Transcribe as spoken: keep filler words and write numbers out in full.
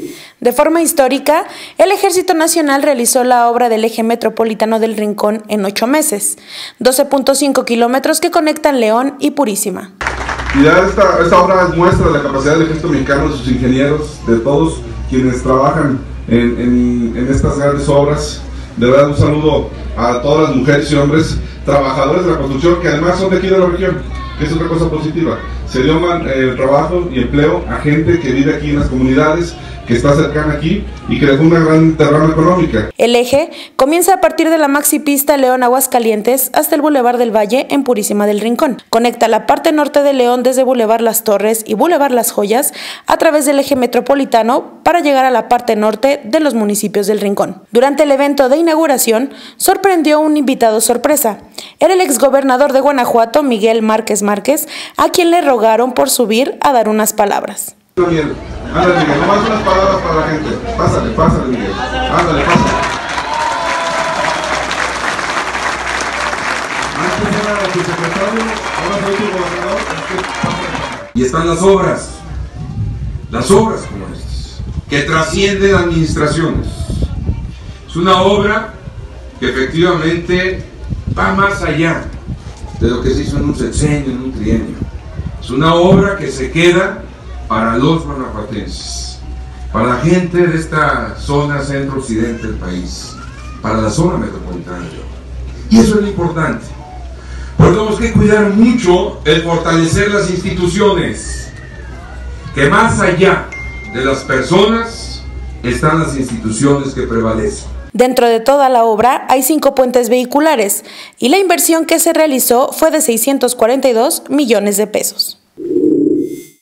De forma histórica, el Ejército Nacional realizó la obra del eje metropolitano del Rincón en ocho meses, doce punto cinco kilómetros que conectan León y Purísima. Y ya esta, esta obra muestra la capacidad del Ejército Mexicano, de sus ingenieros, de todos quienes trabajan en, en, en estas grandes obras. De verdad, un saludo a todas las mujeres y hombres trabajadores de la construcción, que además son de aquí de la región, que es otra cosa positiva. Se dio man, eh, trabajo y empleo a gente que vive aquí en las comunidades, que está cercana aquí y que dejó una gran derrama económica. El eje comienza a partir de la maxipista León Aguascalientes hasta el Boulevard del Valle en Purísima del Rincón. Conecta la parte norte de León desde Boulevard Las Torres y Boulevard Las Joyas a través del eje metropolitano para llegar a la parte norte de los municipios del Rincón. Durante el evento de inauguración sorprendió un invitado sorpresa. Era el exgobernador de Guanajuato, Miguel Márquez Márquez, a quien le rogaron por subir a dar unas palabras. Miguel, ándale Miguel, nomás unas palabras para la gente. Pásale, pásale Miguel, ándale, pásale. Antes era tu secretario, ahora soy tu gobernador. Y están las obras, las obras como estas, que trascienden administraciones. Es una obra que efectivamente va más allá de lo que se hizo en un sexenio, en un trienio. Es una obra que se queda para los guanajuatenses, para la gente de esta zona centro-occidente del país, para la zona metropolitana de León. Y eso es lo importante. Porque tenemos que cuidar mucho el fortalecer las instituciones, que más allá de las personas están las instituciones que prevalecen. Dentro de toda la obra hay cinco puentes vehiculares y la inversión que se realizó fue de seiscientos cuarenta y dos millones de pesos.